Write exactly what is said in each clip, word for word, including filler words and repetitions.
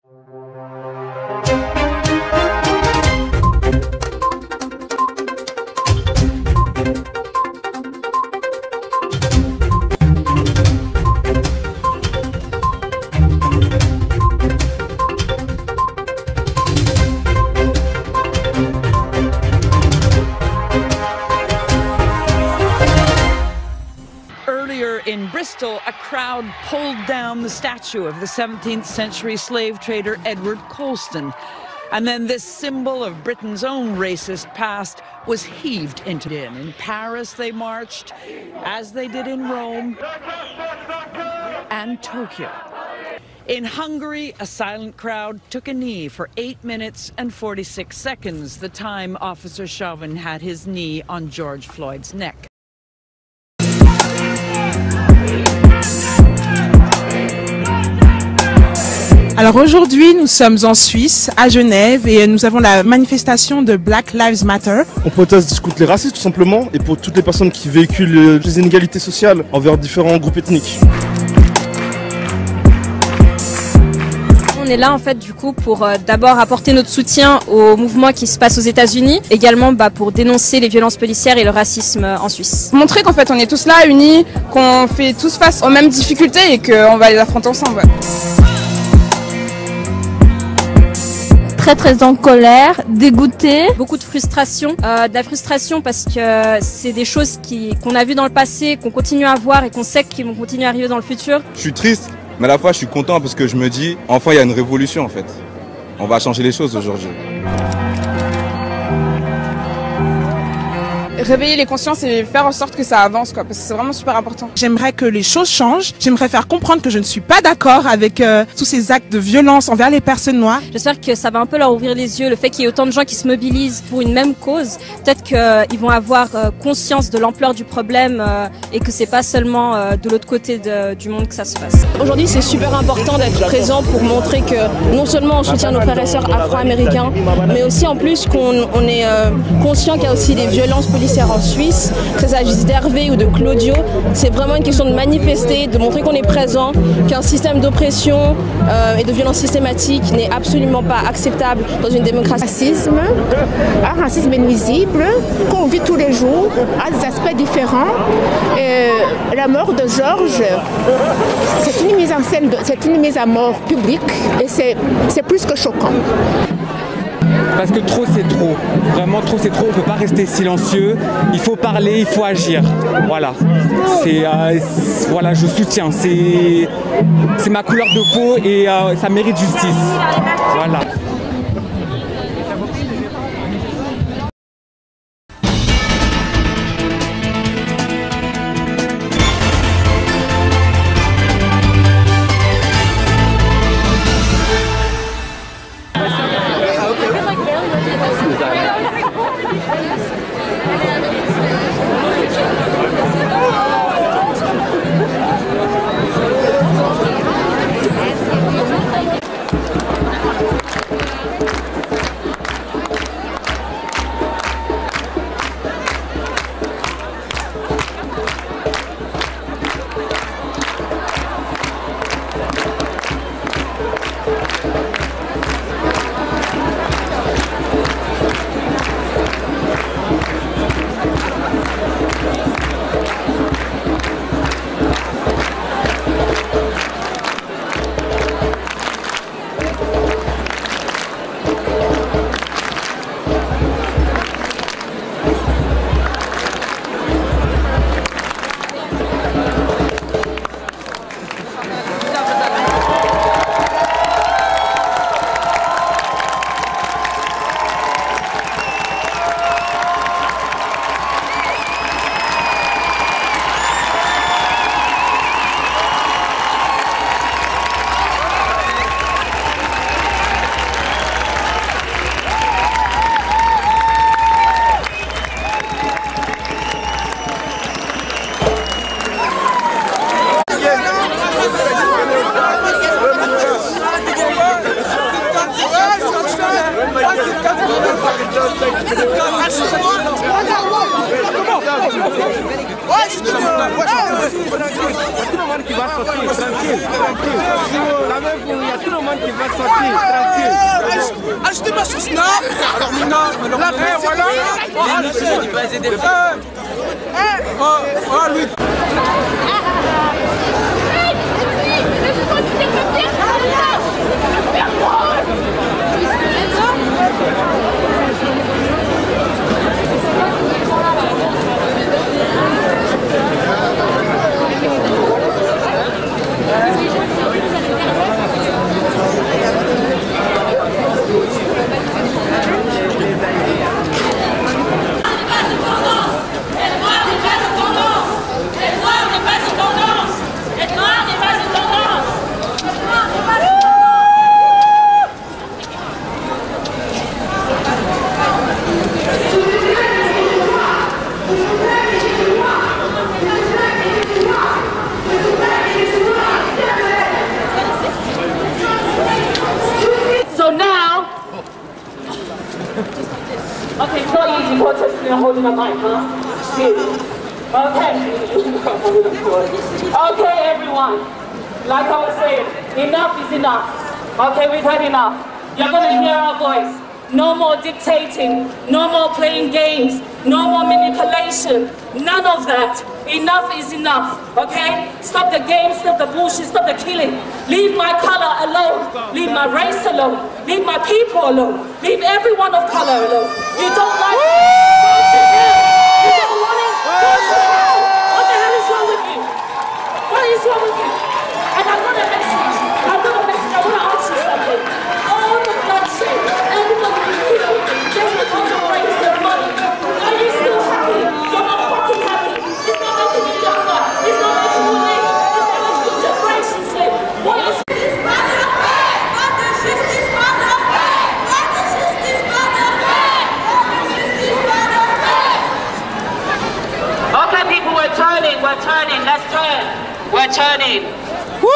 In Bristol, a crowd pulled down the statue of the seventeenth century slave trader Edward Colston. And then this symbol of Britain's own racist past was heaved into it. In Paris, they marched, as they did in Rome and Tokyo. In Hungary, a silent crowd took a knee for eight minutes and forty-six seconds, the time Officer Chauvin had his knee on George Floyd's neck. Alors aujourd'hui, nous sommes en Suisse, à Genève, et nous avons la manifestation de Black Lives Matter. On proteste contre les racistes tout simplement, et pour toutes les personnes qui véhiculent les inégalités sociales envers différents groupes ethniques. On est là en fait du coup pour euh, d'abord apporter notre soutien au mouvement qui se passe aux États-Unis, également bah, pour dénoncer les violences policières et le racisme euh, en Suisse. Montrer qu'en fait on est tous là, unis, qu'on fait tous face aux mêmes difficultés et qu'on va les affronter ensemble. Ouais. Très très en colère, dégoûté, beaucoup de frustration, euh, de la frustration parce que c'est des choses qui qu'on a vues dans le passé, qu'on continue à voir et qu'on sait qu'ils vont continuer à arriver dans le futur. Je suis triste, mais à la fois je suis content parce que je me dis, enfin il y a une révolution en fait. On va changer les choses aujourd'hui. Réveiller les consciences et faire en sorte que ça avance, quoi, parce que c'est vraiment super important. J'aimerais que les choses changent. J'aimerais faire comprendre que je ne suis pas d'accord avec euh, tous ces actes de violence envers les personnes noires. J'espère que ça va un peu leur ouvrir les yeux, le fait qu'il y ait autant de gens qui se mobilisent pour une même cause. Peut-être qu'ils vont avoir euh, conscience de l'ampleur du problème euh, et que c'est pas seulement euh, de l'autre côté de, du monde que ça se passe. Aujourd'hui, c'est super important d'être présent pour montrer que non seulement on soutient nos frères et sœurs afro-américains, mais aussi en plus qu'on on est euh, conscient qu'il y a aussi des violences policières en Suisse, que ça s'agisse d'Hervé ou de Claudio. C'est vraiment une question de manifester, de montrer qu'on est présent, qu'un système d'oppression euh, et de violence systématique n'est absolument pas acceptable dans une démocratie. Racisme, un racisme nuisible qu'on vit tous les jours, à des aspects différents. Euh, la mort de Georges, c'est une mise en scène, c'est une mise à mort publique et c'est plus que choquant. Parce que trop c'est trop, vraiment trop c'est trop, on ne peut pas rester silencieux, il faut parler, il faut agir, voilà, c'est, euh, voilà je soutiens, c'est ma couleur de peau et euh, ça mérite justice, voilà. Tranquilo, tranquilo. La même, il y a tout le monde qui va sortir, tranquille. Ajoutez-moi sur Snap. Alors Mina, alors eh, voilà. Oh, oh, lui. Okay, it's not easy protesting and holding a mic, huh? Okay. Okay, everyone. Like I was saying, enough is enough. Okay, we've had enough. You're gonna hear our voice. No more dictating, no more playing games, no more manipulation, none of that. Enough is enough, okay? Stop the games, stop the bullshit, stop the killing. Leave my color alone, leave my race alone, leave my people alone, leave everyone of color alone. You don't like it? You don't want it? Go to hell! What the hell is wrong with you? What is wrong with you? And I've got a message, I've got a message, I want to ask you something. All the bloodshed, everybody you killed, just because of race and money. Are you still happy? You're not fucking happy. It's not making you younger. It's not making you live. It's not making your generations live. What is this? Okay, people, we're turning. We're turning. Let's turn. We're turning. Woo!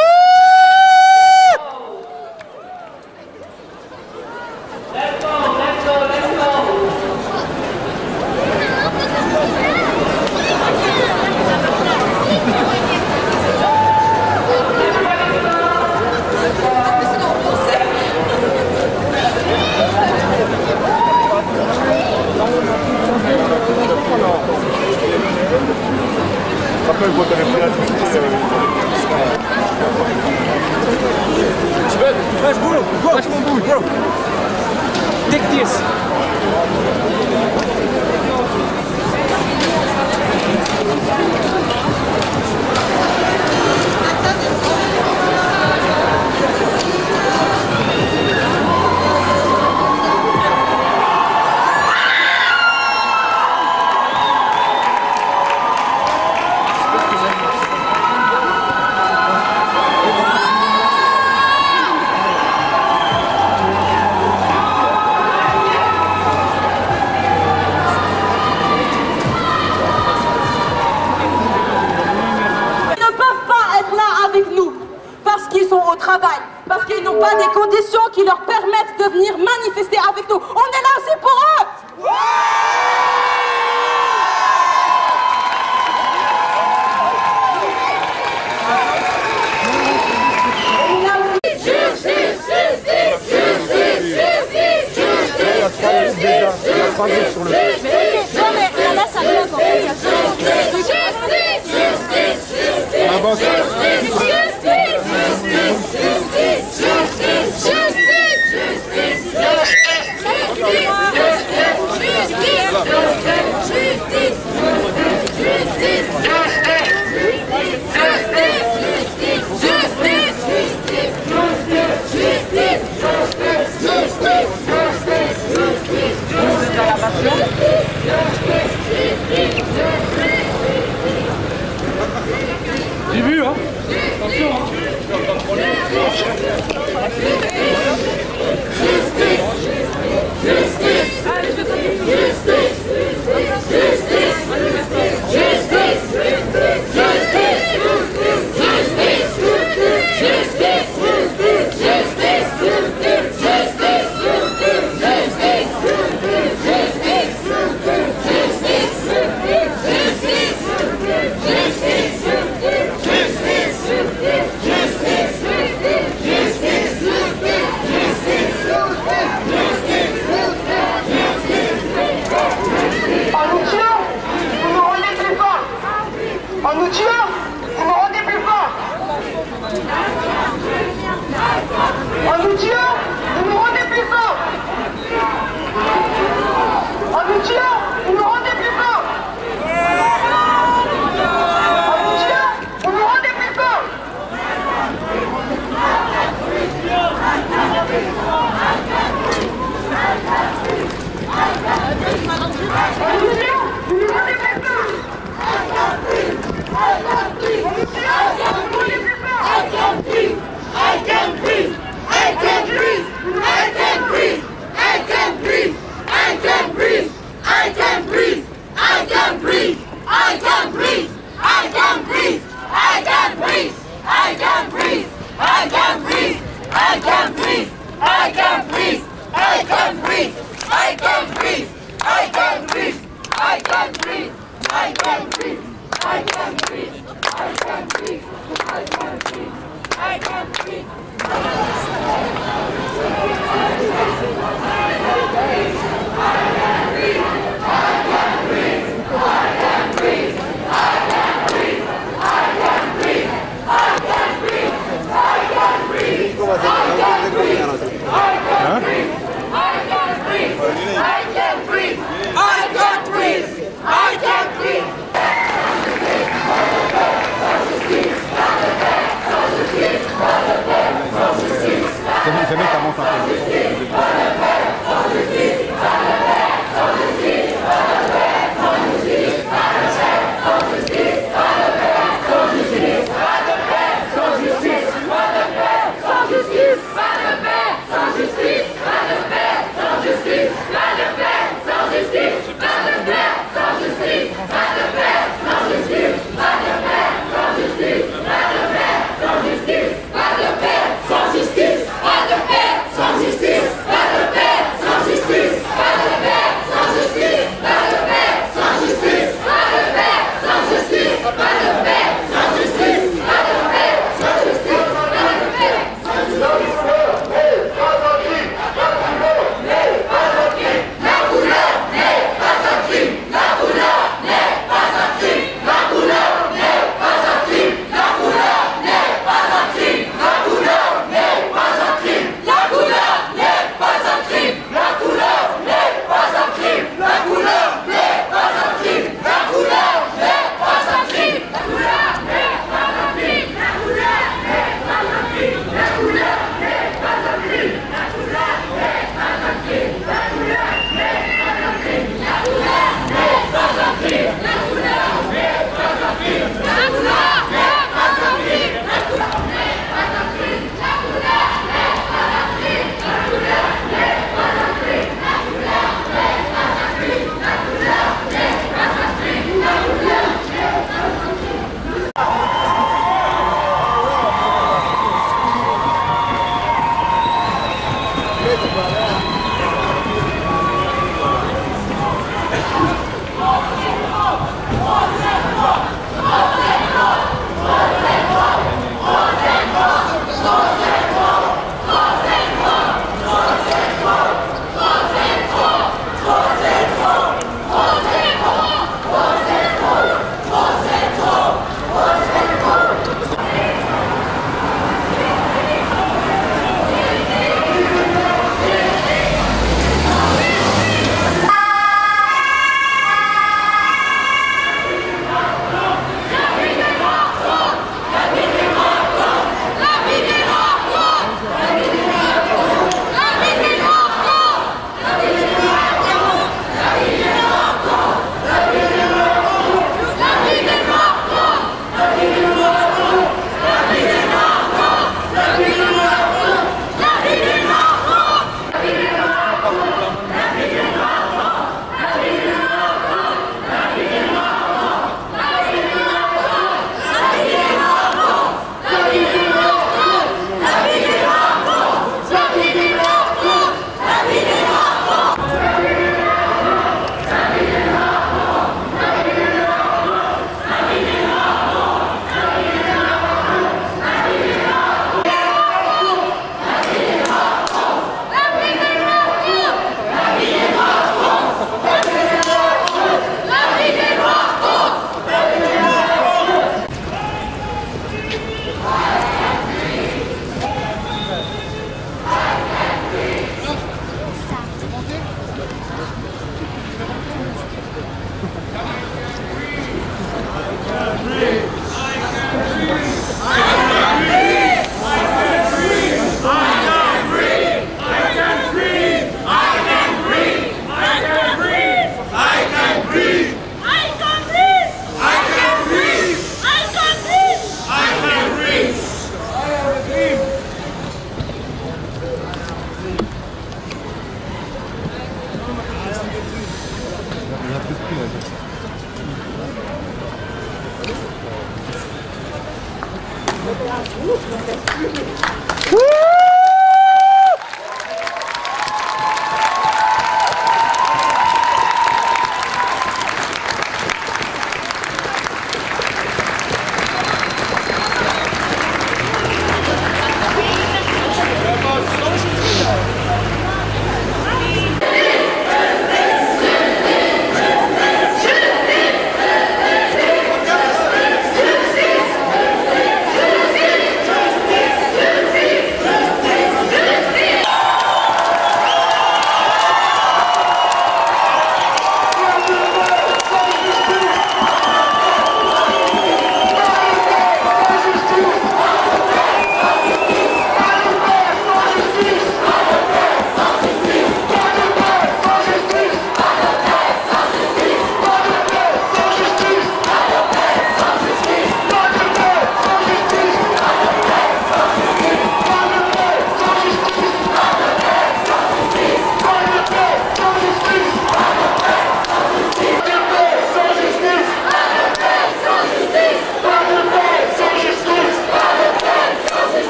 Let's go, let's go, let's go. Let's go, go, let's move, bro. Take this. Au travail, parce qu'ils n'ont pas des conditions qui leur permettent de venir manifester avec nous. On est là aussi pour eux. Justice! avance un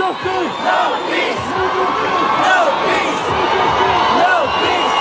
justice! No peace! No peace! No peace!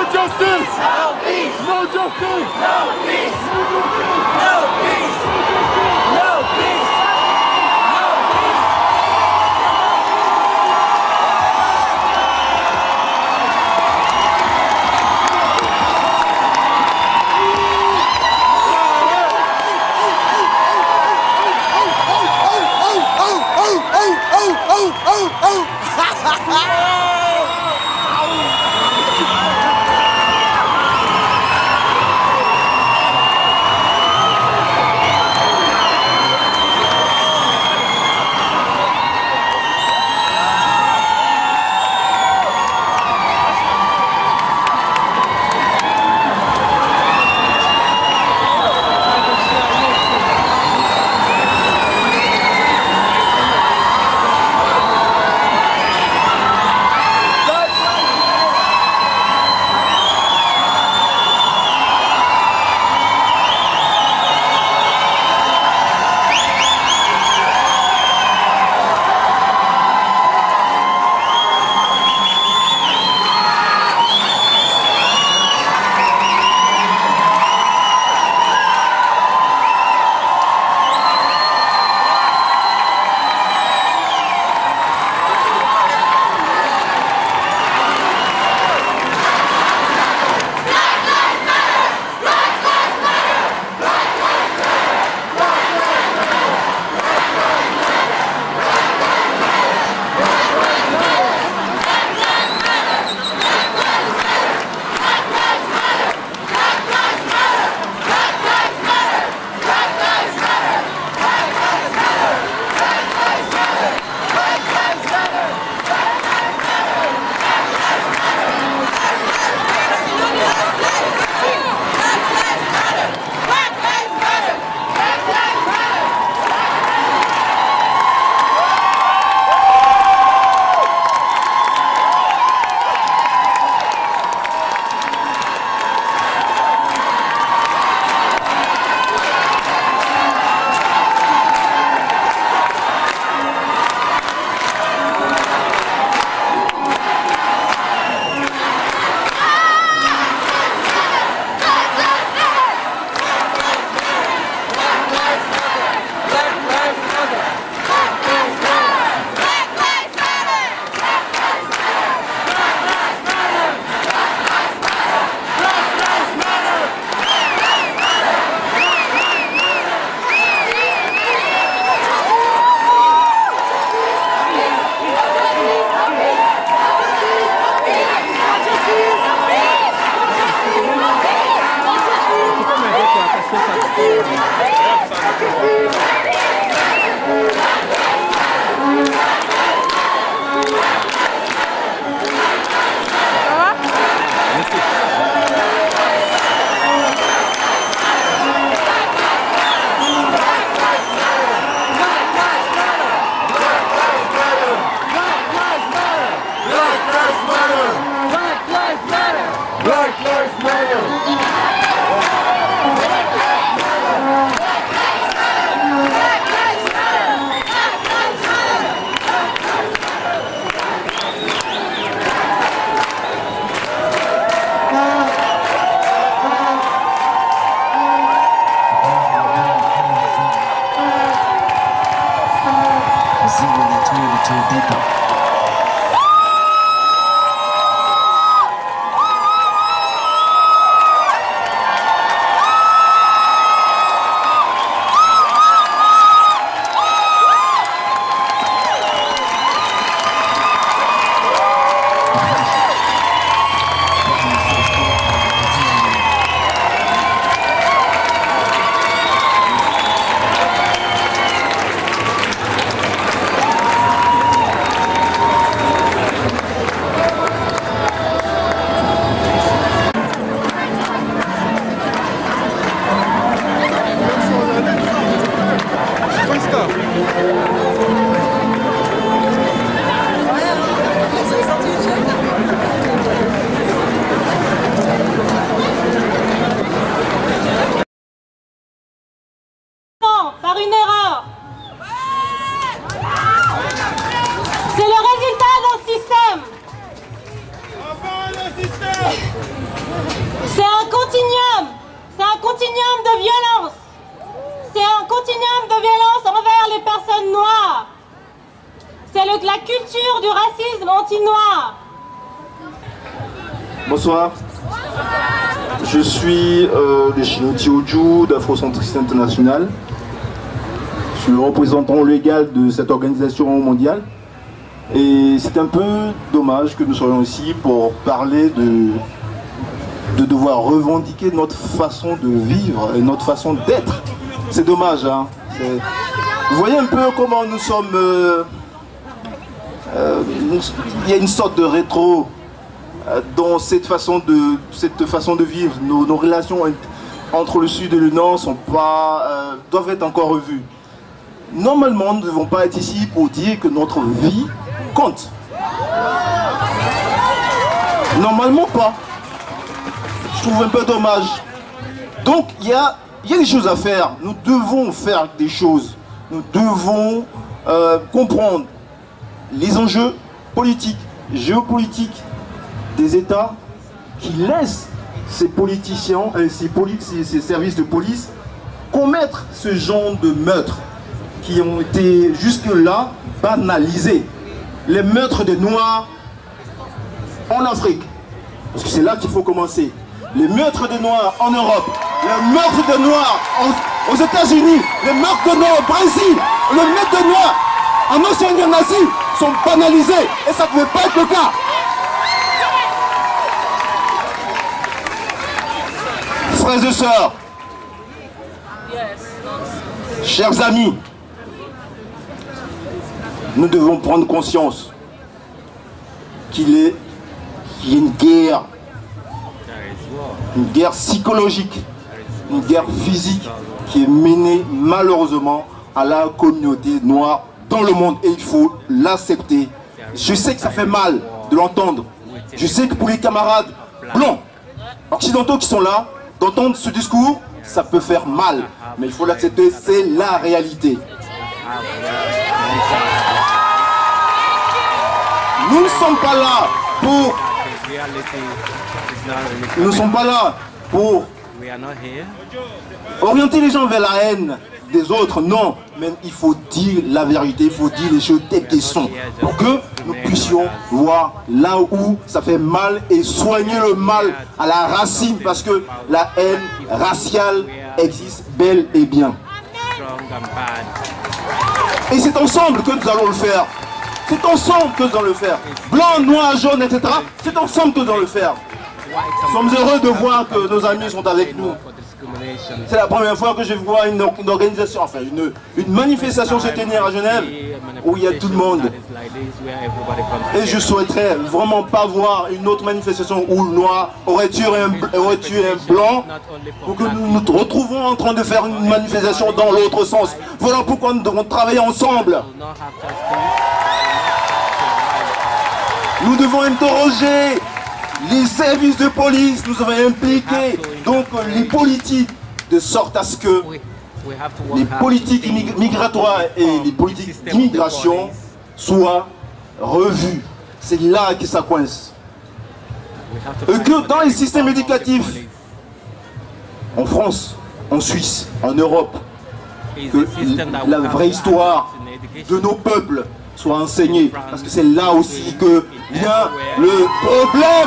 justice! No peace! No justice! No peace! No peace! No peace! Black Lives Matter! C'est un continuum. C'est un continuum de violence. C'est un continuum de violence envers les personnes noires. C'est le- la culture du racisme anti-noir. Bonsoir. Je suis euh, le Chinoti Oju d'Afrocentriste International. Je suis le représentant légal de cette organisation mondiale. Et c'est un peu dommage que nous soyons ici pour parler de, de devoir revendiquer notre façon de vivre et notre façon d'être. C'est dommage, hein. C'est- Vous voyez un peu comment nous sommes... euh, euh, il y a une sorte de rétro euh, dans cette façon de, cette façon de vivre. Nos, nos relations entre le Sud et le Nord sont pas, euh, doivent être encore revues. Normalement, nous ne devons pas être ici pour dire que notre vie compte. Normalement pas. Je trouve un peu dommage. Donc il y a, il y a des choses à faire. Nous devons faire des choses. Nous devons euh, comprendre les enjeux politiques, géopolitiques des États qui laissent ces politiciens, euh, ces, poli ces, ces services de police commettre ce genre de meurtres qui ont été jusque-là banalisés. Les meurtres de Noirs en Afrique, parce que c'est là qu'il faut commencer. Les meurtres de Noirs en Europe, les meurtres de Noirs en, aux États-Unis, les meurtres de Noirs au Brésil, les meurtres de Noirs en Océanie sont banalisés et ça ne pouvait pas être le cas. Frères et sœurs, chers amis, nous devons prendre conscience qu'il est, qu'il y a une guerre, une guerre psychologique, une guerre physique qui est menée malheureusement à la communauté noire dans le monde et il faut l'accepter. Je sais que ça fait mal de l'entendre. Je sais que pour les camarades blancs, occidentaux qui sont là, d'entendre ce discours, ça peut faire mal. Mais il faut l'accepter, c'est la réalité. Nous ne sommes pas là pour... Nous ne sommes pas là pour orienter les gens vers la haine des autres, non. Mais il faut dire la vérité, il faut dire les choses telles qu'elles sont. Pour que nous puissions voir là où ça fait mal et soigner le mal à la racine. Parce que la haine raciale existe bel et bien. Et c'est ensemble que nous allons le faire. C'est ensemble que nous allons le faire. Blanc, noir, jaune, et cetera. C'est ensemble que nous allons le faire. Nous sommes heureux de voir que nos amis sont avec nous. C'est la première fois que je vois une, une organisation, enfin une, une manifestation se tenir à Genève où il y a tout le monde. Et je souhaiterais vraiment pas voir une autre manifestation où le noir aurait tué un, aurait tué un blanc pour que nous nous retrouvons en train de faire une manifestation dans l'autre sens. Voilà pourquoi nous devons travailler ensemble. Nous devons interroger les services de police, nous avons impliqué donc les politiques de sorte à ce que les politiques migratoires et les politiques d'immigration soient revues. C'est là que ça coince. Et que dans les systèmes éducatifs, en France, en Suisse, en Europe, que la vraie histoire de nos peuples soit enseignée, parce que c'est là aussi que vient le problème.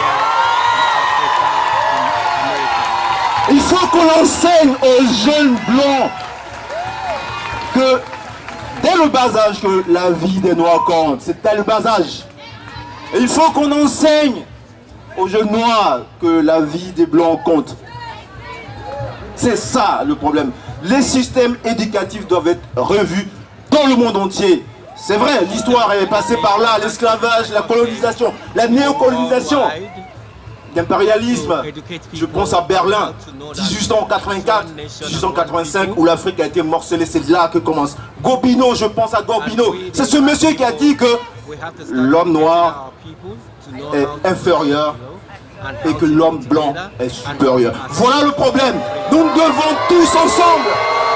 Il faut qu'on enseigne aux jeunes blancs que dès le bas âge que la vie des noirs compte, c'est dès le bas âge. Et il faut qu'on enseigne aux jeunes noirs que la vie des blancs compte. C'est ça le problème. Les systèmes éducatifs doivent être revus dans le monde entier. C'est vrai, l'histoire est passée par là, l'esclavage, la colonisation, la néocolonisation, l'impérialisme. Je pense à Berlin, dix-huit cent quatre-vingt-quatre, dix-huit cent quatre-vingt-cinq, où l'Afrique a été morcelée, c'est là que commence. Gobineau, je pense à Gobineau. C'est ce monsieur qui a dit que l'homme noir est inférieur et que l'homme blanc est supérieur. Voilà le problème. Nous devons tous ensemble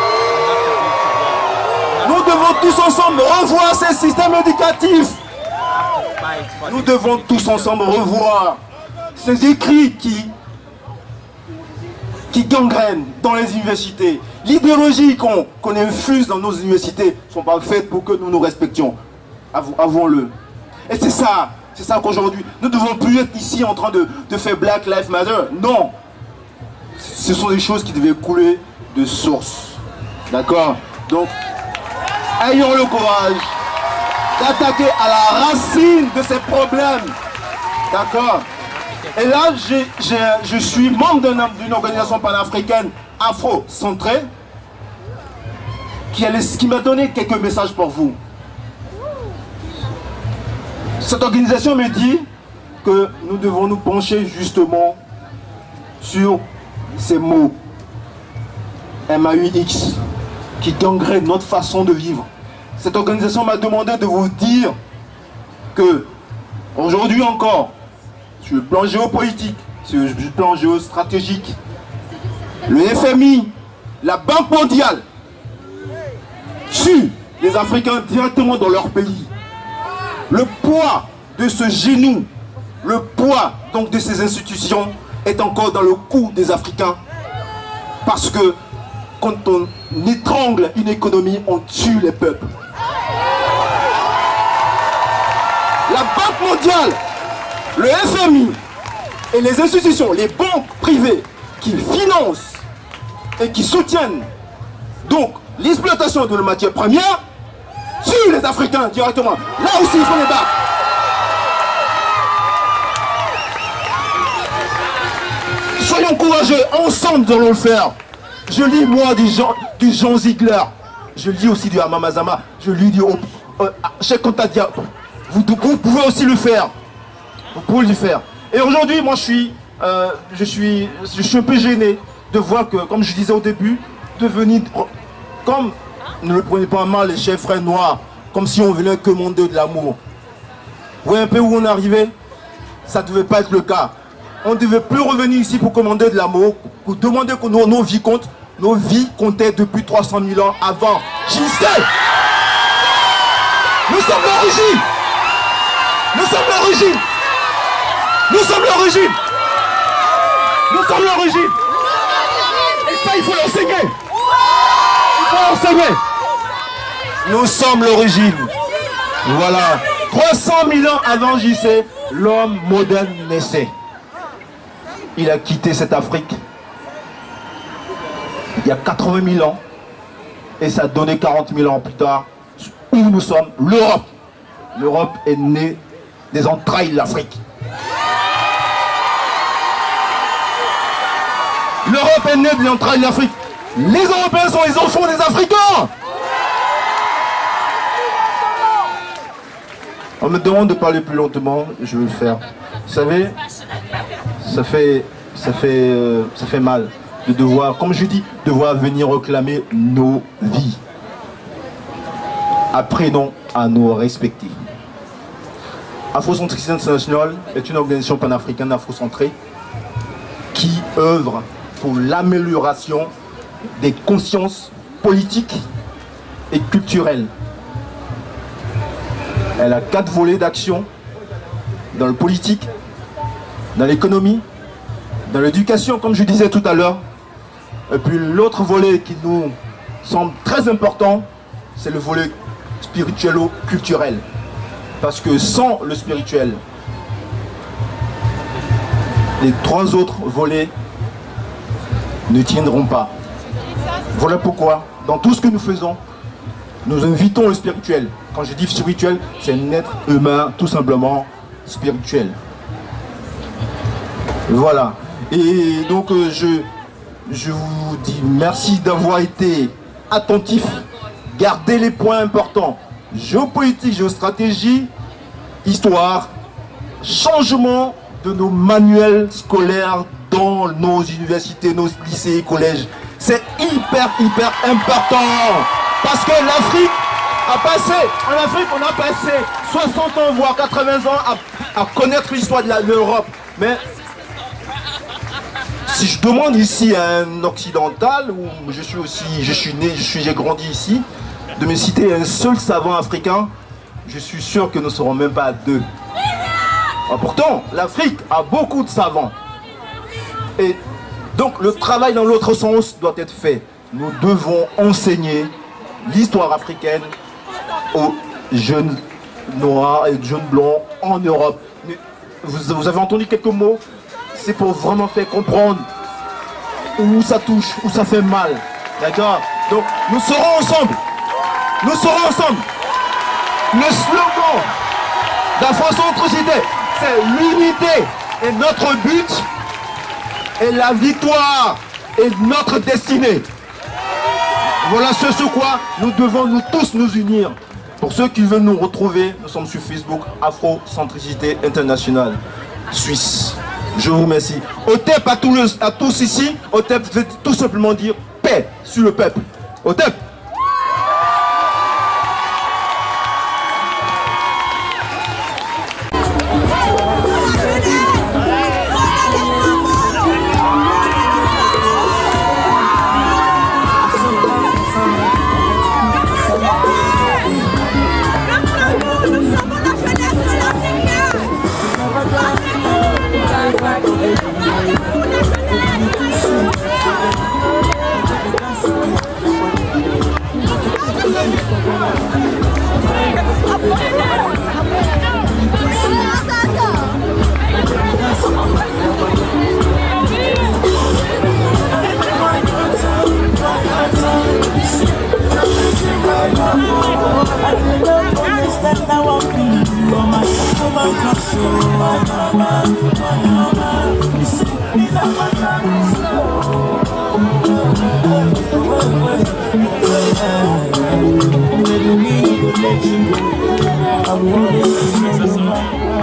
Nous devons tous ensemble revoir ces systèmes éducatifs. Nous devons tous ensemble revoir ces écrits qui, qui gangrènent dans les universités, l'idéologie qu'on qu'on infuse dans nos universités ne sont pas faites pour que nous nous respections. Avouons-le. Et c'est ça, c'est ça qu'aujourd'hui, nous ne devons plus être ici en train de, de faire Black Lives Matter. Non. Ce sont des choses qui devaient couler de source. D'accord? Donc, ayons le courage d'attaquer à la racine de ces problèmes. D'accord? Et là, j'ai, j'ai, je suis membre d'une organisation panafricaine afro-centrée qui, qui m'a donné quelques messages pour vous. Cette organisation me dit que nous devons nous pencher justement sur ces mots M A U X qui gangrènent notre façon de vivre. Cette organisation m'a demandé de vous dire que aujourd'hui encore, sur le plan géopolitique, sur le plan géostratégique, le F M I, la Banque mondiale tue les Africains directement dans leur pays. Le poids de ce genou, le poids donc de ces institutions est encore dans le cou des Africains. Parce que quand on étrangle une économie, on tue les peuples. La Banque mondiale, le F M I et les institutions, les banques privées qui financent et qui soutiennent donc l'exploitation de la matière première tuent les Africains directement. Là aussi, il faut les battre. Soyons courageux, ensemble nous allons le faire. Je lis moi du Jean, du Jean Ziegler, je lis aussi du Hamamazama, je lis du euh, Cheikh Anta Diop. Vous, vous pouvez aussi le faire. Vous pouvez le faire. Et aujourd'hui, moi je suis, euh, je suis, je suis un peu gêné de voir que, comme je disais au début, de venir, comme ne le prenez pas mal les chers frères noirs, comme si on venait commander de l'amour. Vous voyez un peu où on est arrivé? Ça ne devait pas être le cas. On ne devait plus revenir ici pour commander de l'amour, pour demander que nos, nos vies comptent. Nos vies comptaient depuis trois cent mille ans avant. J'y sais. Nous sommes l'origine. Nous sommes l'origine. Nous sommes l'origine. Nous sommes l'origine. Et ça, il faut l'enseigner. Il faut l'enseigner. Nous sommes l'origine. Voilà. trois cent mille ans avant J C, l'homme moderne naissait. Il a quitté cette Afrique il y a quatre-vingt mille ans et ça a donné quarante mille ans plus tard où nous sommes, l'Europe. L'Europe est née des entrailles de l'Afrique. L'Europe est née des entrailles de l'Afrique. Les Européens sont les enfants des Africains. On me demande de parler plus lentement, je vais le faire. Vous savez, ça fait, ça fait, euh, ça fait mal de devoir, comme je dis, devoir venir réclamer nos vies. Apprenons à nous respecter. Afrocentrisme International est une organisation panafricaine afrocentrée qui œuvre pour l'amélioration des consciences politiques et culturelles. Elle a quatre volets d'action dans le politique, dans l'économie, dans l'éducation, comme je disais tout à l'heure. Et puis l'autre volet qui nous semble très important, c'est le volet spirituelo-culturel. Parce que sans le spirituel, les trois autres volets ne tiendront pas. Voilà pourquoi, dans tout ce que nous faisons, nous invitons le spirituel. Quand je dis spirituel, c'est un être humain, tout simplement spirituel. Voilà. Et donc, euh, je, je vous dis merci d'avoir été attentifs. Gardez les points importants. Géopolitique, géostratégie, histoire, changement de nos manuels scolaires dans nos universités, nos lycées et collèges. C'est hyper, hyper important. Parce que l'Afrique a passé, en Afrique, on a passé soixante ans, voire quatre-vingts ans à, à connaître l'histoire de l'Europe. Mais si je demande ici à un occidental, où je suis aussi, je suis né, je suis, j'ai grandi ici, de me citer un seul savant africain, je suis sûr que nous ne serons même pas à deux. Pourtant, l'Afrique a beaucoup de savants. Et donc le travail dans l'autre sens doit être fait. Nous devons enseigner l'histoire africaine aux jeunes noirs et jeunes blancs en Europe. Mais vous, vous avez entendu quelques mots? C'est pour vraiment faire comprendre où ça touche, où ça fait mal. D'accord? Donc nous serons ensemble. Nous serons ensemble. Le slogan d'Afro-Centricité, c'est l'unité. Et notre but est la victoire et notre destinée. Voilà ce sur quoi nous devons nous tous nous unir. Pour ceux qui veulent nous retrouver, nous sommes sur Facebook, Afro-Centricité Internationale, Suisse. Je vous remercie. Otep à tous, les, à tous ici, Otep veut tout simplement dire paix sur le peuple. Otep. I'm